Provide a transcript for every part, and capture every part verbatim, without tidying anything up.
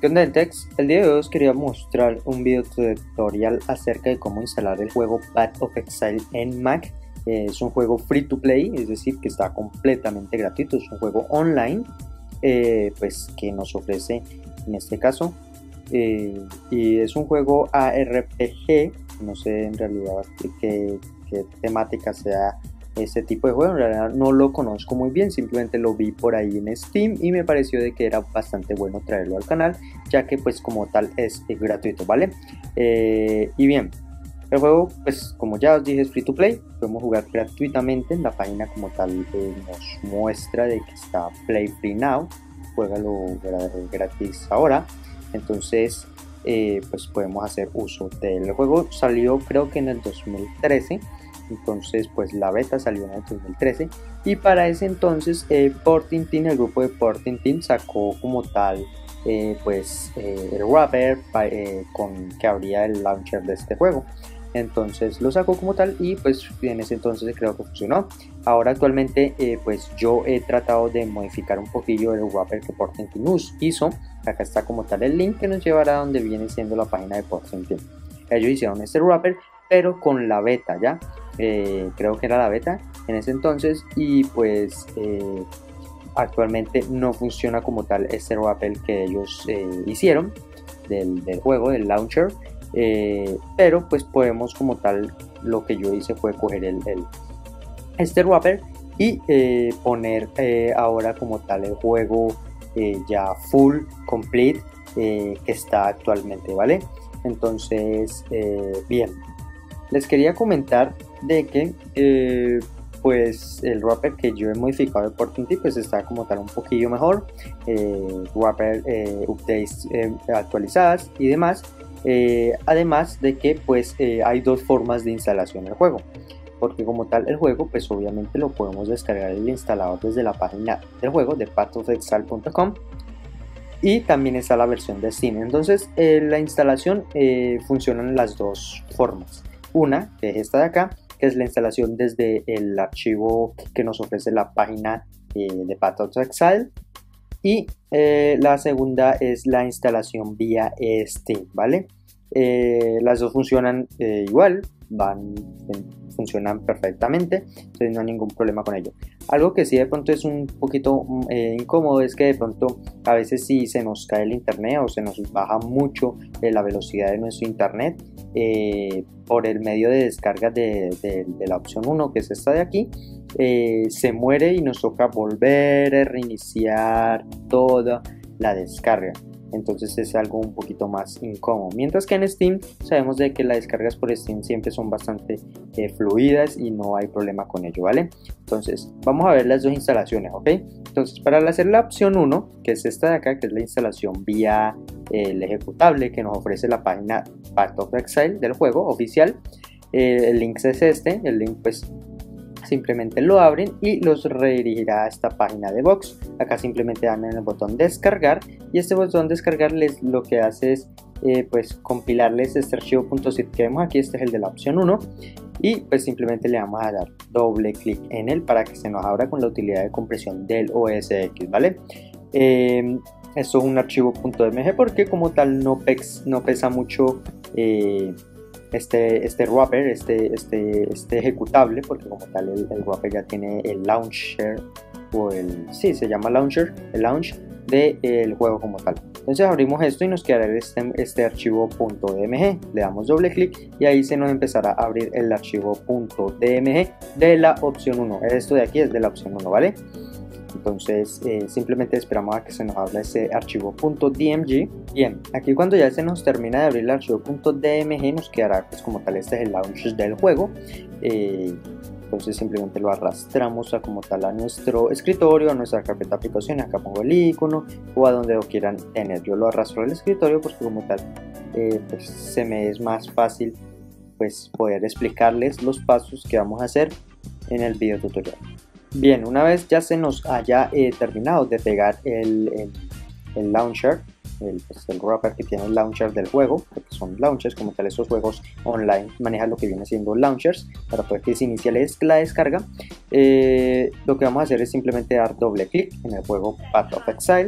¿Qué onda, Tex? El día de hoy os quería mostrar un video tutorial acerca de cómo instalar el juego Path of Exile en Mac. Eh, es un juego free to play, es decir, que está completamente gratuito. Es un juego online, eh, pues que nos ofrece en este caso. Eh, y es un juego A R P G, no sé en realidad qué, qué temática sea este tipo de juego. En realidad no lo conozco muy bien, simplemente lo vi por ahí en Steam y me pareció de que era bastante bueno traerlo al canal, ya que pues como tal es gratuito, ¿vale? Eh, y bien, el juego pues como ya os dije es free to play, podemos jugar gratuitamente. En la página como tal eh, nos muestra de que está Play Free Now, juégalo gratis ahora. Entonces eh, pues podemos hacer uso del juego. Salió creo que en el dos mil trece, entonces pues la beta salió en el dos mil trece y para ese entonces eh, Porting Team, el grupo de Porting Team sacó como tal eh, pues eh, el wrapper eh, con que abría el launcher de este juego. Entonces lo sacó como tal y pues en ese entonces creo que funcionó. Ahora actualmente eh, pues yo he tratado de modificar un poquillo el wrapper que Porting Team hizo. Acá está como tal el link que nos llevará a donde viene siendo la página de Porting Team. Ellos hicieron este wrapper pero con la beta ya, eh, creo que era la beta en ese entonces, y pues eh, actualmente no funciona como tal este wrapper que ellos eh, hicieron del, del juego, del launcher. Eh, pero pues podemos como tal, lo que yo hice fue coger el, el este wrapper y eh, poner eh, ahora como tal el juego eh, ya full complete eh, que está actualmente, ¿vale? Entonces eh, bien, les quería comentar de que eh, pues el wrapper que yo he modificado de Porting Team pues está como tal un poquillo mejor, eh, wrapper eh, updates eh, actualizadas y demás. Eh, además de que pues eh, hay dos formas de instalación del juego, porque como tal el juego pues obviamente lo podemos descargar el instalador desde la página del juego de path of exile punto com y también está la versión de Steam. Entonces eh, la instalación eh, funciona en las dos formas. Una, que es esta de acá, que es la instalación desde el archivo que nos ofrece la página eh, de Path of Exile. Y eh, la segunda es la instalación vía Steam, ¿vale? Eh, las dos funcionan eh, igual, van, funcionan perfectamente, entonces no hay ningún problema con ello. Algo que sí de pronto es un poquito eh, incómodo es que de pronto a veces si se nos cae el internet o se nos baja mucho eh, la velocidad de nuestro internet eh, por el medio de descarga de, de, de la opción uno, que es esta de aquí, eh, se muere y nos toca volver a reiniciar toda la descarga. Entonces es algo un poquito más incómodo, mientras que en Steam sabemos de que las descargas por Steam siempre son bastante eh, fluidas y no hay problema con ello, ¿vale? Entonces vamos a ver las dos instalaciones, ¿ok? Entonces para hacer la opción uno, que es esta de acá, que es la instalación vía eh, el ejecutable que nos ofrece la página Path of Exile del juego oficial, eh, el link es este, el link pues simplemente lo abren y los redirigirá a esta página de Box. Acá simplemente dan en el botón descargar y este botón descargar les, lo que hace es eh, pues compilarles este archivo .zip que vemos aquí. Este es el de la opción uno y pues simplemente le vamos a dar doble clic en él para que se nos abra con la utilidad de compresión del O S X, ¿vale? Eh, esto es un archivo .mg porque como tal no, pex, no pesa mucho eh, Este, este wrapper, este, este, este ejecutable, porque como tal el, el wrapper ya tiene el launcher, o el, sí, se llama launcher, el launch del de, juego como tal. Entonces abrimos esto y nos quedará este, este archivo .dmg, le damos doble clic y ahí se nos empezará a abrir el archivo .dmg de la opción uno. Esto de aquí es de la opción uno, ¿vale? Entonces eh, simplemente esperamos a que se nos abra ese archivo .dmg. Bien, aquí cuando ya se nos termina de abrir el archivo .dmg nos quedará pues como tal este es el launcher del juego. eh, entonces simplemente lo arrastramos a como tal a nuestro escritorio, a nuestra carpeta de aplicaciones. Acá pongo el icono o a donde lo quieran tener. Yo lo arrastro al escritorio porque como tal eh, pues se me es más fácil pues poder explicarles los pasos que vamos a hacer en el video tutorial. Bien, una vez ya se nos haya eh, terminado de pegar el, el, el launcher, el, pues, el wrapper que tiene el launcher del juego, porque son launchers, como tal estos juegos online manejan lo que viene siendo launchers para poder que se inicie la descarga. Eh, lo que vamos a hacer es simplemente dar doble clic en el juego Path of Exile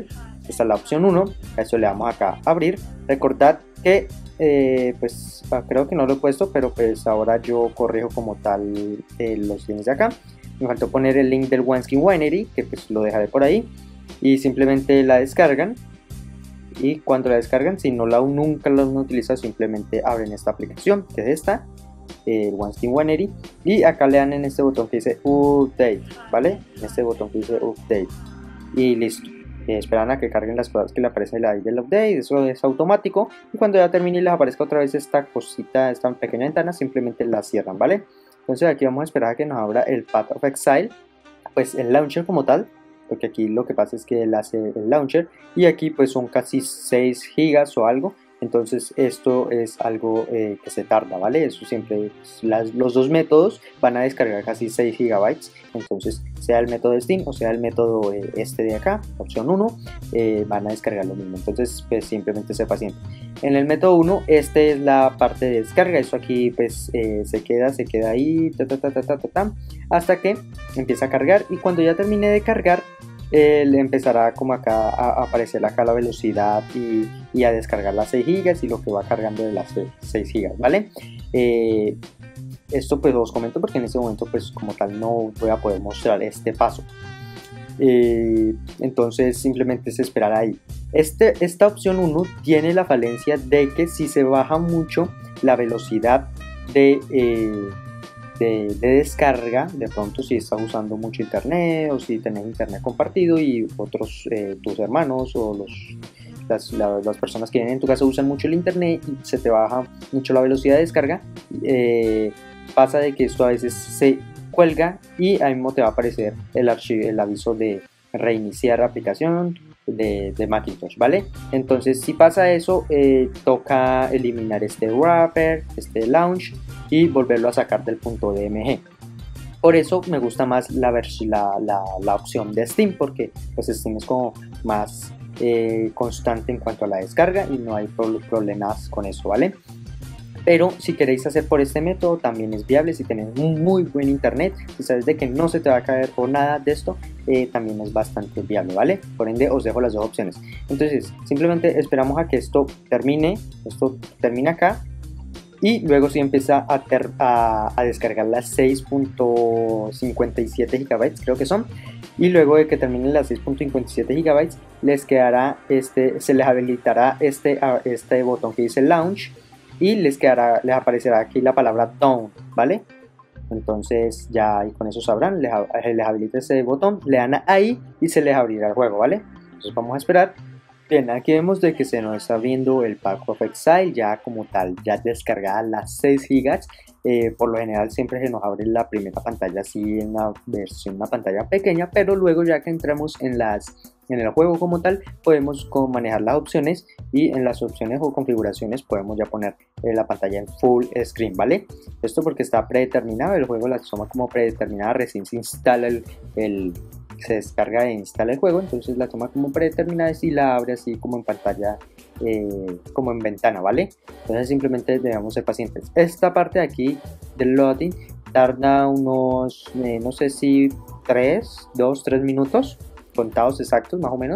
esta es la opción uno, a eso le damos acá a abrir. Recordad que eh, pues creo que no lo he puesto, pero pues ahora yo corrijo como tal eh, los links de acá. Me faltó poner el link del Wanskin Winery, que pues lo dejaré por ahí, y simplemente la descargan. Y cuando la descargan, si no la nunca la han utilizado, simplemente abren esta aplicación, que es esta, el Wanskin Winery, y acá le dan en este botón que dice Update, ¿vale? En este botón que dice Update, y listo. Eh, esperan a que carguen las cosas que le aparece ahí del update, eso es automático, y cuando ya termine y les aparezca otra vez esta cosita, esta pequeña ventana, simplemente la cierran, ¿vale? Entonces aquí vamos a esperar a que nos abra el Path of Exile, pues el launcher como tal, porque aquí lo que pasa es que él hace el launcher, y aquí pues son casi seis gigas o algo. Entonces esto es algo eh, que se tarda, ¿vale? Eso siempre, las, los dos métodos van a descargar casi seis gigabytes. Entonces sea el método de Steam o sea el método eh, este de acá, opción uno, eh, van a descargar lo mismo. Entonces pues simplemente ser paciente. En el método uno, esta es la parte de descarga. Eso aquí pues eh, se queda, se queda ahí, ta, ta, ta, ta, ta, ta, ta, hasta que empieza a cargar, y cuando ya termine de cargar, Eh, le empezará como acá a aparecer acá la velocidad y, y a descargar las seis gigas y lo que va cargando de las seis gigas, ¿vale? Eh, esto pues os comento porque en este momento pues como tal no voy a poder mostrar este paso. Eh, entonces simplemente es esperar ahí. Este, esta opción uno tiene la falencia de que si se baja mucho la velocidad de... Eh, De, de descarga, de pronto si estás usando mucho internet o si tenés internet compartido y otros eh, tus hermanos o los, las, la, las personas que vienen en tu casa usan mucho el internet y se te baja mucho la velocidad de descarga, eh, pasa de que esto a veces se cuelga y ahí mismo te va a aparecer el, archivo, el aviso de reiniciar la aplicación de, de Macintosh, ¿vale? Entonces si pasa eso, eh, toca eliminar este wrapper, este launch, y volverlo a sacar del punto D M G. Por eso me gusta más la, la, la, la opción de Steam, porque pues Steam es como más eh, constante en cuanto a la descarga y no hay pro problemas con eso, ¿vale? Pero si queréis hacer por este método también es viable. Si tenéis un muy buen internet, si sabes de que no se te va a caer o nada de esto, eh, también es bastante viable, ¿vale? Por ende os dejo las dos opciones. Entonces simplemente esperamos a que esto termine, esto termina acá, y luego sí empieza a, ter, a, a descargar las seis punto cincuenta y siete gigabytes, creo que son, y luego de que terminen las seis punto cincuenta y siete gigabytes les quedará este, se les habilitará este, este botón que dice launch, y les quedará, les aparecerá aquí la palabra down, ¿vale? Entonces ya ahí con eso sabrán, les, les habilita ese botón, le dan ahí y se les abrirá el juego, ¿vale? Entonces vamos a esperar. Bien, aquí vemos de que se nos está abriendo el Path of Exile ya como tal, ya descargada las seis gigas. Eh, por lo general siempre se nos abre la primera pantalla así en una versión, una pantalla pequeña, pero luego ya que entramos en las en el juego como tal, podemos manejar las opciones, y en las opciones o configuraciones podemos ya poner eh, la pantalla en full screen, ¿vale? Esto porque está predeterminado, el juego la toma como predeterminada, recién se instala el, el se descarga e instala el juego, entonces la toma como predeterminada y la abre así como en pantalla, eh, como en ventana, ¿vale? Entonces simplemente debemos ser pacientes. Esta parte de aquí del loading tarda unos, eh, no sé si tres, dos, tres minutos contados exactos más o menos.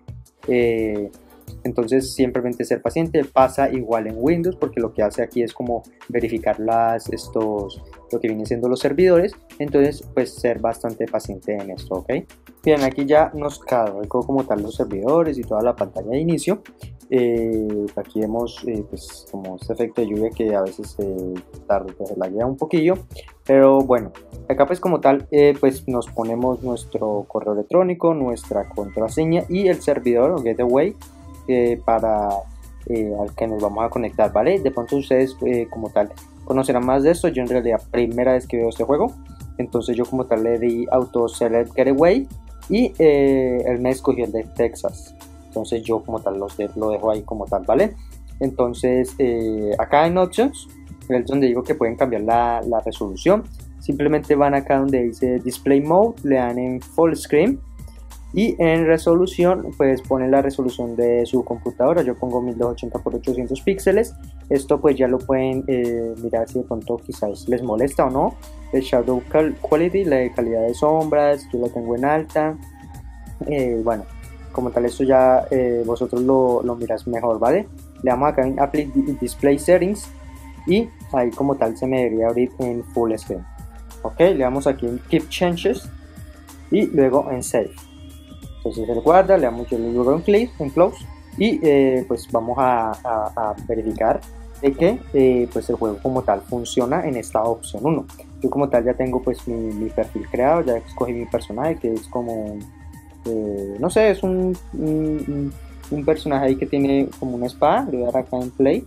Eh, entonces simplemente ser paciente. Pasa igual en Windows, porque lo que hace aquí es como verificar las, estos, lo que vienen siendo los servidores. Entonces pues ser bastante paciente en esto, ¿ok? Bien, aquí ya nos cargó como tal los servidores y toda la pantalla de inicio. Eh, aquí vemos eh, pues como este efecto de lluvia que a veces eh, tarda, pues, se laguea un poquillo, pero bueno, acá pues como tal eh, pues nos ponemos nuestro correo electrónico, nuestra contraseña y el servidor o gateway eh, para eh, al que nos vamos a conectar, ¿vale? De pronto ustedes eh, como tal conocerán más de esto. Yo en realidad primera vez que veo este juego, entonces yo como tal le di auto select gateway y eh, él me escogió el de Texas. Entonces yo como tal los de, lo dejo ahí como tal, ¿vale? Entonces eh, acá en Options es donde digo que pueden cambiar la, la resolución. Simplemente van acá donde dice Display Mode, le dan en Full Screen, y en resolución pues ponen la resolución de su computadora. Yo pongo mil doscientos ochenta por ochocientos píxeles. Esto pues ya lo pueden eh, mirar si de pronto quizás les molesta o no. El Shadow Quality, la calidad de sombras, yo la tengo en alta. Eh, bueno, como tal esto ya eh, vosotros lo, lo miráis mejor, ¿vale? Le damos acá en Apply Display Settings y ahí como tal se me debería abrir en Full Screen. Ok, le damos aquí en Keep Changes y luego en Save. Entonces él guarda, le damos yo luego en, click, en Close y eh, pues vamos a, a, a verificar de que eh, pues el juego como tal funciona en esta opción uno. Yo como tal ya tengo pues mi, mi perfil creado, ya escogí mi personaje que es como, eh, no sé, es un, un, un personaje ahí que tiene como una espada. Le voy a dar acá en Play.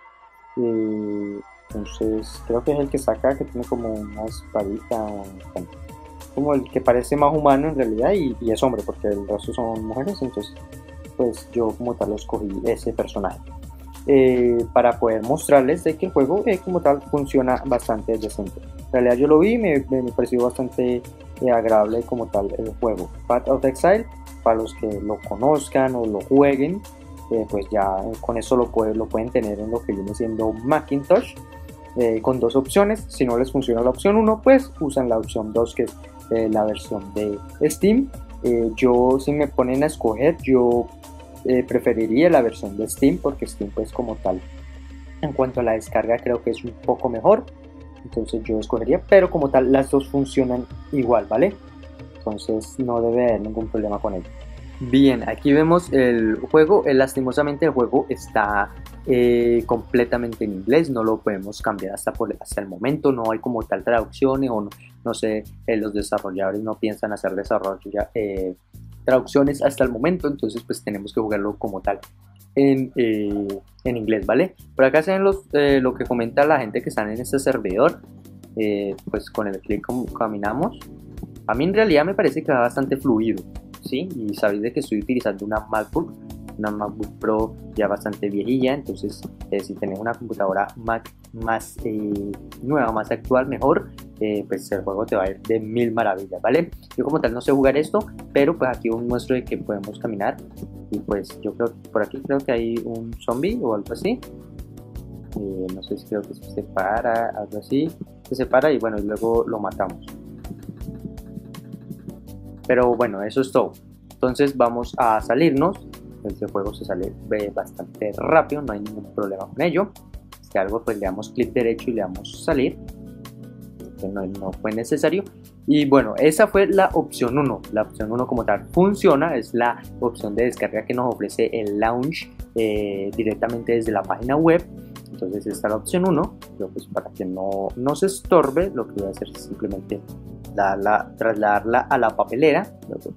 Eh, entonces creo que es el que está acá, que tiene como una espadita, como el que parece más humano en realidad y, y es hombre porque el resto son mujeres. Entonces pues yo como tal escogí ese personaje eh, para poder mostrarles de que el juego eh, como tal funciona bastante decente. En realidad yo lo vi, me, me, me pareció bastante eh, agradable como tal el juego. Path of Exile, para los que lo conozcan o lo jueguen, eh, pues ya con eso lo, puede, lo pueden tener en lo que viene siendo Macintosh, eh, con dos opciones. Si no les funciona la opción uno, pues usan la opción dos, que es eh, la versión de Steam. Eh, yo, si me ponen a escoger, yo eh, preferiría la versión de Steam, porque Steam pues como tal en cuanto a la descarga creo que es un poco mejor. Entonces yo escogería, pero como tal las dos funcionan igual, ¿vale? Entonces no debe haber ningún problema con ello. Bien, aquí vemos el juego. Eh, lastimosamente el juego está eh, completamente en inglés, no lo podemos cambiar hasta, por, hasta el momento. No hay como tal traducciones o no, no sé, eh, los desarrolladores no piensan hacer desarrollo, eh, traducciones hasta el momento. Entonces pues tenemos que jugarlo como tal en, eh, en inglés, ¿vale? Por acá se ven los, eh, lo que comenta la gente que están en este servidor. Eh, pues con el clic caminamos. A mí en realidad me parece que va bastante fluido, ¿sí? Y sabéis de que estoy utilizando una MacBook, una MacBook Pro ya bastante viejilla. Entonces eh, si tenés una computadora Mac más eh, nueva, más actual, mejor, eh, pues el juego te va a ir de mil maravillas, ¿vale? Yo como tal no sé jugar esto, pero pues aquí un muestro de que podemos caminar. Y pues yo creo que por aquí creo que hay un zombie o algo así. Eh, no sé si creo que se separa, algo así. Se separa y bueno, y luego lo matamos. Pero bueno, eso es todo. Entonces vamos a salirnos. Este juego se sale bastante rápido, no hay ningún problema con ello. Si algo, pues le damos clic derecho y le damos salir. Que no, no fue necesario. Y bueno, esa fue la opción uno. La opción uno como tal funciona, es la opción de descarga que nos ofrece el launch eh, directamente desde la página web. Entonces esta es la opción uno. Yo pues para que no, no se estorbe, lo que voy a hacer es simplemente darla, trasladarla a la papelera. Luego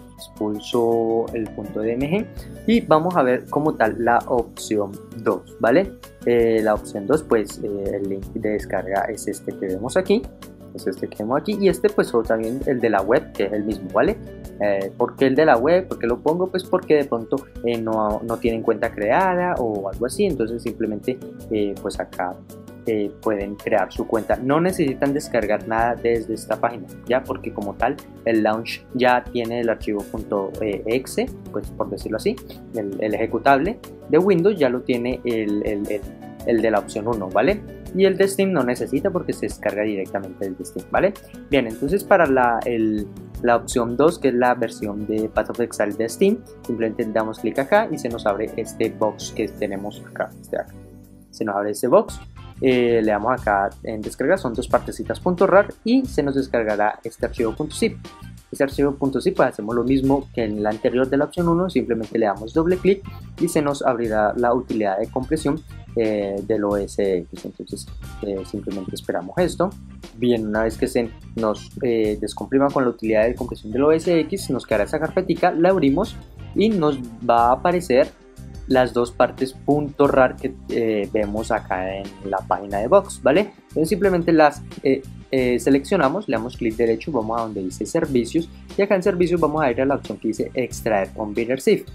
expulso el punto D M G y vamos a ver como tal la opción dos, ¿vale? Eh, la opción dos, pues eh, el link de descarga es este que vemos aquí. Es este que vemos aquí y este pues o también el de la web, que es el mismo, ¿vale? Eh, ¿Por qué el de la web? ¿Por qué lo pongo? Pues porque de pronto eh, no, no tienen cuenta creada o algo así. Entonces simplemente eh, pues acá eh, pueden crear su cuenta. No necesitan descargar nada desde esta página, ya, porque como tal el launch ya tiene el archivo .exe, pues por decirlo así, el, el ejecutable de Windows ya lo tiene el, el, el, el de la opción uno, ¿vale? Y el de Steam no necesita porque se descarga directamente desde Steam, ¿vale? Bien, entonces para la, el, la opción dos, que es la versión de Path of Exile de Steam, simplemente damos clic acá y se nos abre este box que tenemos acá, este acá. Se nos abre este box, eh, le damos acá en descargar, son dos partecitas .rar y se nos descargará este archivo .zip. Este archivo .zip pues hacemos lo mismo que en la anterior de la opción uno, simplemente le damos doble clic y se nos abrirá la utilidad de compresión eh, del O S X. Entonces eh, simplemente esperamos esto. Bien, una vez que se nos eh, descomprima con la utilidad de compresión del O S X, nos quedará esa carpetica, la abrimos y nos va a aparecer las dos partes .rar que eh, vemos acá en la página de Box, ¿vale? Entonces simplemente las eh, eh, seleccionamos, le damos clic derecho, vamos a donde dice servicios y acá en servicios vamos a ir a la opción que dice extraer con BitterZip.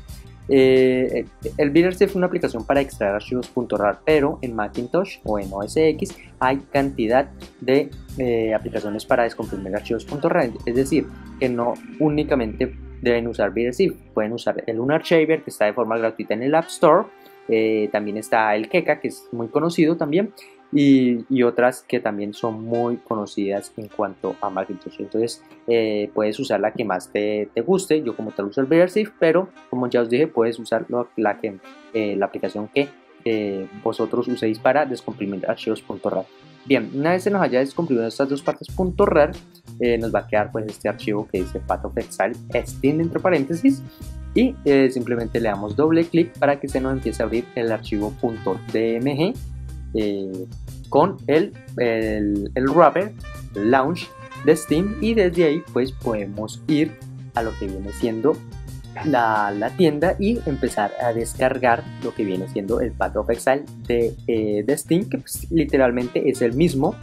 Eh, el BitterZip es una aplicación para extraer archivos .rar, pero en Macintosh o en O S X hay cantidad de eh, aplicaciones para descomprimir archivos .rar, es decir, que no únicamente deben usar BitterZip, pueden usar el Lunarchiver, que está de forma gratuita en el App Store. Eh, también está el Keka, que es muy conocido también, y, y otras que también son muy conocidas en cuanto a Macintosh. Entonces eh, puedes usar la que más te, te guste. Yo como tal uso el Reversive, pero como ya os dije, puedes usar lo, la, que, eh, la aplicación que eh, vosotros uséis para descomprimir archivos .rar. Bien, una vez se nos haya descomprimido estas dos partes .rar, eh, nos va a quedar pues este archivo que dice Path of Exile Steam entre paréntesis, y eh, simplemente le damos doble clic para que se nos empiece a abrir el archivo .dmg eh, con el, el, el wrapper launch de Steam, y desde ahí pues podemos ir a lo que viene siendo La, la tienda y empezar a descargar lo que viene siendo el Path of Exile de, eh, de Steam, que pues, literalmente es el mismo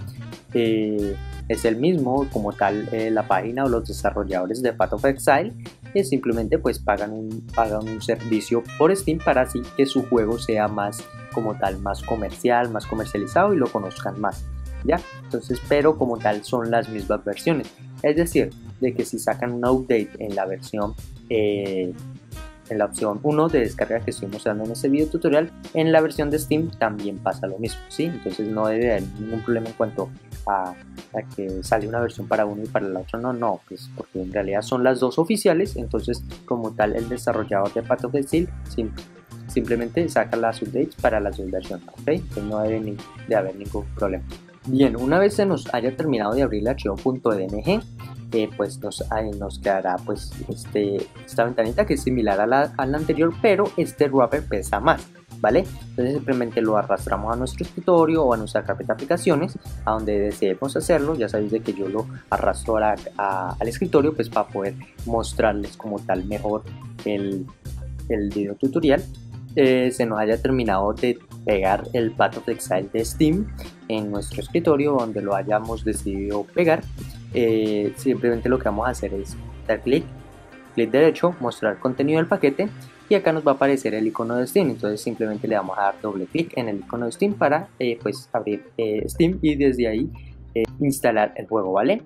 eh, es el mismo como tal eh, la página o los desarrolladores de Path of Exile, que simplemente pues pagan un, pagan un servicio por Steam para así que su juego sea más como tal, más comercial, más comercializado y lo conozcan más, ¿ya? Entonces, pero como tal son las mismas versiones, es decir, de que si sacan un update en la versión eh, en la opción uno de descarga que estoy mostrando en este video tutorial, en la versión de Steam también pasa lo mismo, ¿sí? Entonces no debe haber ningún problema en cuanto a, a que sale una versión para uno y para la otra no, no, pues porque en realidad son las dos oficiales. Entonces como tal el desarrollador de Path of Exile sim, simplemente saca las updates para las dos versiones, ¿ok? Entonces no debe ni, de haber ningún problema. Bien, una vez se nos haya terminado de abrir el archivo .dmg, eh, pues nos, eh, nos quedará pues este, esta ventanita que es similar a la, a la anterior, pero este wrapper pesa más, ¿vale? Entonces simplemente lo arrastramos a nuestro escritorio o a nuestra carpeta de aplicaciones, a donde deseemos hacerlo. Ya sabéis de que yo lo arrastro a la, a, al escritorio pues para poder mostrarles como tal mejor el, el video tutorial. Eh, se nos haya terminado de pegar el Path of Exile de Steam en nuestro escritorio donde lo hayamos decidido pegar, eh, simplemente lo que vamos a hacer es dar clic, clic derecho, mostrar contenido del paquete, y acá nos va a aparecer el icono de Steam. Entonces simplemente le vamos a dar doble clic en el icono de Steam para eh, pues abrir eh, Steam y desde ahí eh, instalar el juego, ¿vale?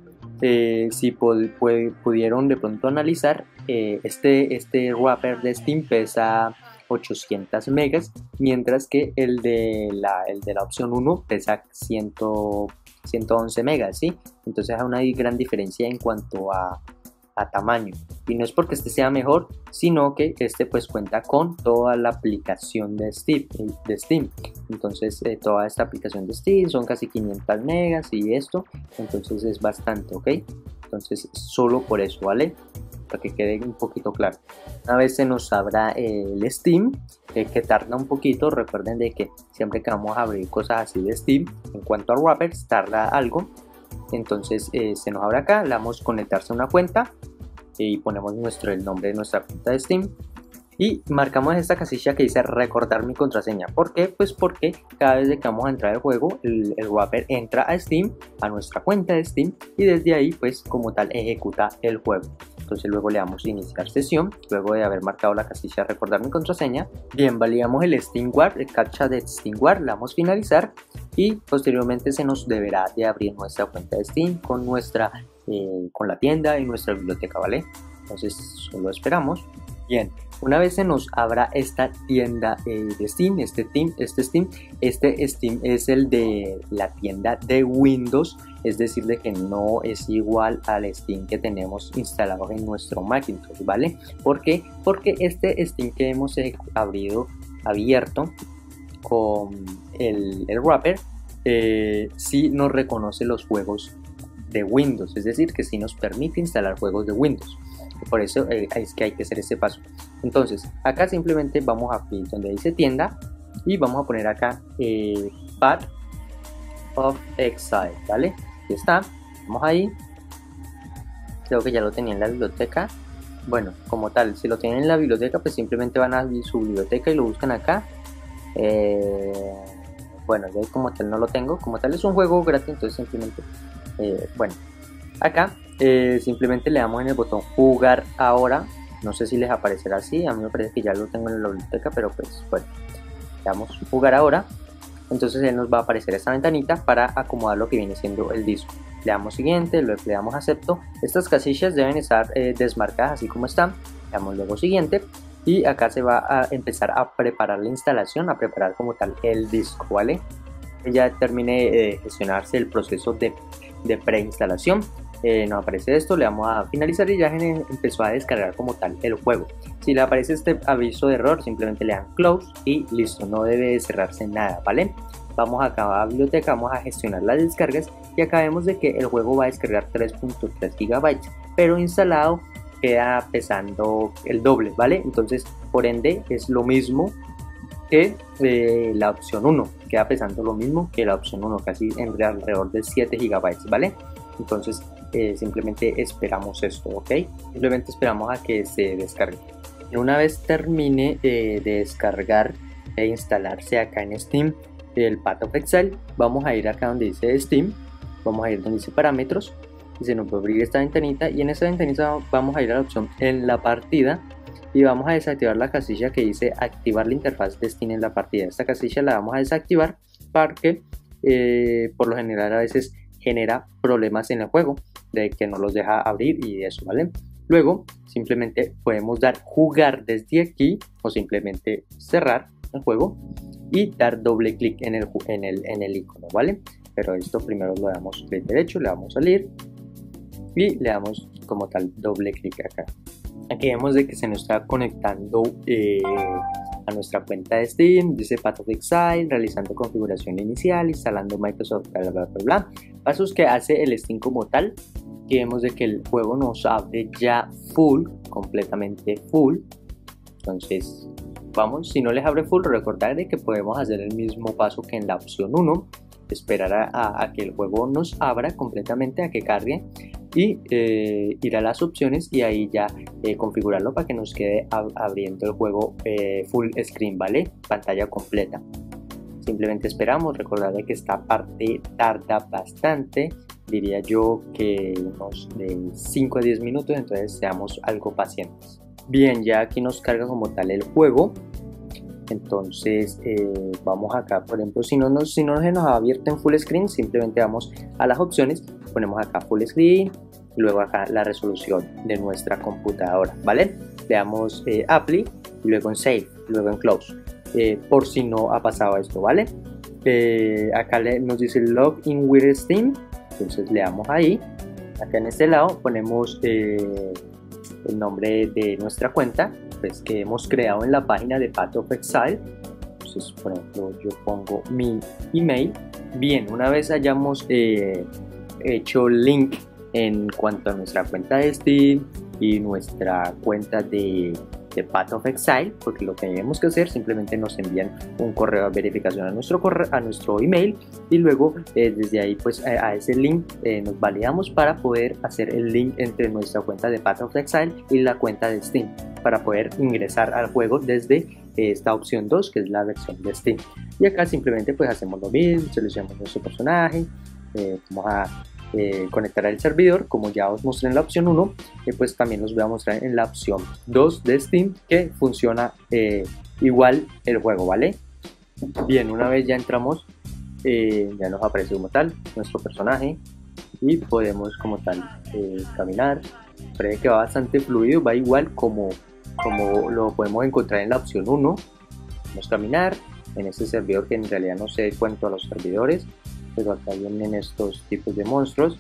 Eh, si pudieron de pronto analizar, eh, este, este wrapper de Steam pesa ochocientos megas, mientras que el de la, el de la opción uno pesa ciento once megas, ¿sí? Entonces hay una gran diferencia en cuanto a, a tamaño, y no es porque este sea mejor, sino que este pues cuenta con toda la aplicación de Steam, de Steam. Entonces eh, toda esta aplicación de Steam son casi quinientos megas y esto, entonces es bastante, ¿ok? Entonces solo por eso, ¿vale? Para que quede un poquito claro. Una vez se nos abra el Steam, eh, que tarda un poquito, recuerden de que siempre que vamos a abrir cosas así de Steam, en cuanto a wrappers, tarda algo. Entonces eh, se nos abre acá, le damos conectarse a una cuenta y ponemos nuestro, el nombre de nuestra cuenta de Steam y marcamos esta casilla que dice recordar mi contraseña. ¿Por qué? Pues porque cada vez que vamos a entrar al juego, el, el wrapper entra a Steam, a nuestra cuenta de Steam, y desde ahí pues como tal ejecuta el juego. Entonces luego le damos iniciar sesión, luego de haber marcado la casilla recordar mi contraseña. Bien, validamos el SteamWard, el captcha de SteamWard, le damos finalizar y posteriormente se nos deberá de abrir nuestra cuenta de Steam con nuestra eh, con la tienda y nuestra biblioteca, ¿vale? Entonces solo esperamos. Bien, una vez se nos abra esta tienda eh, de Steam, este, team, este Steam, este Steam es el de la tienda de Windows, es decir, de que no es igual al Steam que tenemos instalado en nuestro Macintosh, ¿vale? ¿Por qué? Porque este Steam que hemos eh, abrido, abierto con el, el wrapper, eh, sí nos reconoce los juegos de Windows, es decir, que sí nos permite instalar juegos de Windows. Por eso eh, es que hay que hacer este paso. Entonces acá simplemente vamos a clic donde dice tienda y vamos a poner acá eh, Path of Exile, ¿vale? Aquí está, vamos ahí. Creo que ya lo tenía en la biblioteca. Bueno, como tal, si lo tienen en la biblioteca pues simplemente van a su biblioteca y lo buscan acá. eh, bueno, yo como tal no lo tengo, como tal es un juego gratis, entonces simplemente eh, bueno, acá Eh, simplemente le damos en el botón jugar ahora. No sé si les aparecerá así, a mí me parece que ya lo tengo en la biblioteca, pero pues bueno, le damos jugar ahora. Entonces él nos va a aparecer esta ventanita para acomodar lo que viene siendo el disco. Le damos siguiente, luego le damos acepto. Estas casillas deben estar eh, desmarcadas así como están. Le damos luego siguiente y acá se va a empezar a preparar la instalación, a preparar como tal el disco, ¿vale? ya termine de gestionarse el proceso de, de preinstalación, eh, nos aparece esto, le damos a finalizar y ya empezó a descargar como tal el juego. Si le aparece este aviso de error, simplemente le dan close y listo, no debe cerrarse nada, ¿vale? Vamos acá a biblioteca, vamos a gestionar las descargas y acá vemos de que el juego va a descargar tres punto tres gigabytes, pero instalado queda pesando el doble, ¿vale? Entonces, por ende, es lo mismo que eh, la opción uno, queda pesando lo mismo que la opción uno, casi en alrededor de siete gigabytes, ¿vale? Entonces, eh, simplemente esperamos esto, ¿ok? Simplemente esperamos a que se descargue. Y una vez termine eh, de descargar e instalarse acá en Steam el Path of Exile, vamos a ir acá donde dice Steam, vamos a ir donde dice parámetros y se nos va a abrir esta ventanita, y en esta ventanita vamos a ir a la opción en la partida y vamos a desactivar la casilla que dice activar la interfaz de Steam en la partida. Esta casilla la vamos a desactivar porque eh, por lo general a veces genera problemas en el juego de que no los deja abrir y eso, ¿vale? Luego simplemente podemos dar jugar desde aquí o simplemente cerrar el juego y dar doble clic en el, en, el, en el icono, ¿vale? Pero esto primero lo damos clic derecho, le damos salir y le damos como tal doble clic acá. Aquí vemos de que se nos está conectando eh, a nuestra cuenta de Steam, dice Path of Exile, realizando configuración inicial, instalando Microsoft, bla bla bla bla. Pasos que hace el Steam como tal. Aquí vemos de que el juego nos abre ya full, completamente full. Entonces vamos, si no les abre full, recordar de que podemos hacer el mismo paso que en la opción uno, esperar a, a, a que el juego nos abra completamente, a que cargue y eh, ir a las opciones y ahí ya eh, configurarlo para que nos quede ab abriendo el juego eh, full screen, ¿vale? Pantalla completa. Simplemente esperamos, recordar de que esta parte tarda bastante, diría yo que unos de cinco a diez minutos, entonces seamos algo pacientes. Bien, ya aquí nos carga como tal el juego. Entonces eh, vamos acá, por ejemplo, si no, nos, si no se nos ha abierto en full screen, simplemente vamos a las opciones, ponemos acá full screen, luego acá la resolución de nuestra computadora, ¿vale? Le damos eh, apply, luego en save, luego en close, eh, por si no ha pasado esto, ¿vale? Eh, acá le, nos dice login with Steam, entonces le damos ahí, acá en este lado ponemos eh, el nombre de nuestra cuenta, pues, que hemos creado en la página de Path of Exile. Entonces, por ejemplo, yo pongo mi email. Bien, una vez hayamos eh, hecho link en cuanto a nuestra cuenta de Steam y nuestra cuenta de, de Path of Exile, porque lo que tenemos que hacer, simplemente nos envían un correo de verificación a nuestro correo, a nuestro email, y luego eh, desde ahí pues a, a ese link eh, nos validamos para poder hacer el link entre nuestra cuenta de Path of Exile y la cuenta de Steam, para poder ingresar al juego desde eh, esta opción dos, que es la versión de Steam. Y acá simplemente pues hacemos lo mismo, seleccionamos nuestro personaje, eh, vamos a eh, conectar al servidor, como ya os mostré en la opción uno, eh, pues también os voy a mostrar en la opción dos de Steam que funciona eh, igual el juego, ¿vale? Bien, una vez ya entramos, eh, ya nos aparece como tal nuestro personaje y podemos como tal eh, caminar. Parece que va bastante fluido, va igual como, como lo podemos encontrar en la opción uno. Vamos a caminar en este servidor, que en realidad no sé cuánto a los servidores, pero acá vienen estos tipos de monstruos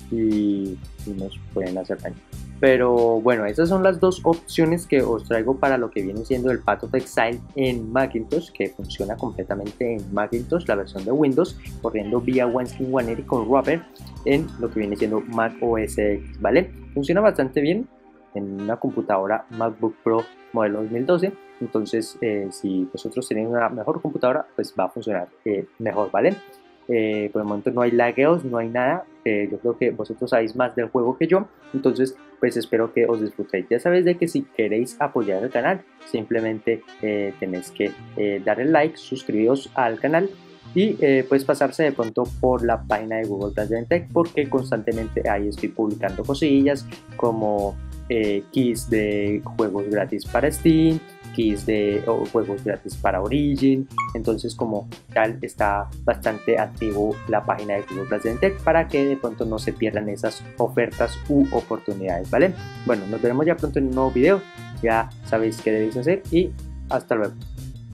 y, y nos pueden hacer daño. Pero bueno, esas son las dos opciones que os traigo para lo que viene siendo el Path of Exile en Macintosh, que funciona completamente en Macintosh, la versión de Windows, corriendo vía OneSkin ciento ochenta con Wrapper en lo que viene siendo Mac O S X, ¿vale? Funciona bastante bien en una computadora MacBook Pro modelo dos mil doce, entonces eh, si vosotros tenéis una mejor computadora, pues va a funcionar eh, mejor, ¿vale? Eh, por el momento no hay lagueos, no hay nada. Eh, yo creo que vosotros sabéis más del juego que yo, entonces pues espero que os disfrutéis. Ya sabéis de que si queréis apoyar el canal, simplemente eh, tenéis que eh, dar el like, suscribiros al canal y eh, pues pasarse de pronto por la página de Google Play Tech, porque constantemente ahí estoy publicando cosillas como eh, keys de juegos gratis para Steam, keys de o juegos gratis para Origin. Entonces como tal está bastante activo la página de Google Play Tech para que de pronto no se pierdan esas ofertas u oportunidades, ¿vale? Bueno, nos veremos ya pronto en un nuevo video, ya sabéis qué debéis hacer y hasta luego.